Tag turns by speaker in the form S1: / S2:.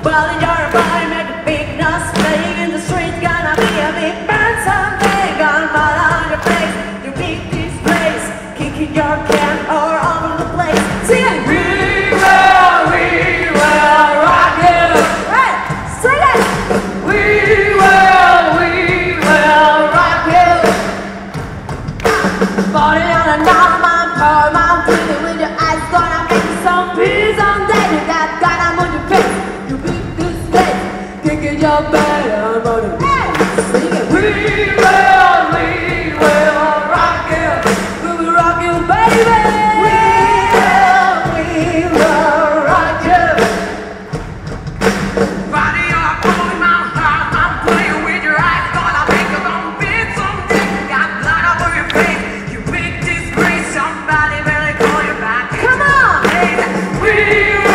S1: Well, in your body, make a big noise, playing in the street, gonna be a big band someday. Gonna fall on your face, you beat this place, kicking your can all over the place. Sing it! We will rock you. Hey, sing it! We will rock you. Falling on another man, pour my pretty with your eyes, gonna make you some peace someday. You got gonna move your face, you beat this place, kicking your bed, I'm on it. Hey, sing it! We will rock you. We will rock you, baby. We will rock you. Body up, pulling my heart, I'm playing with your eyes, gonna make you some beat someday. Got blood over your face, you beat this place, somebody better call you back. Come on! Hey, we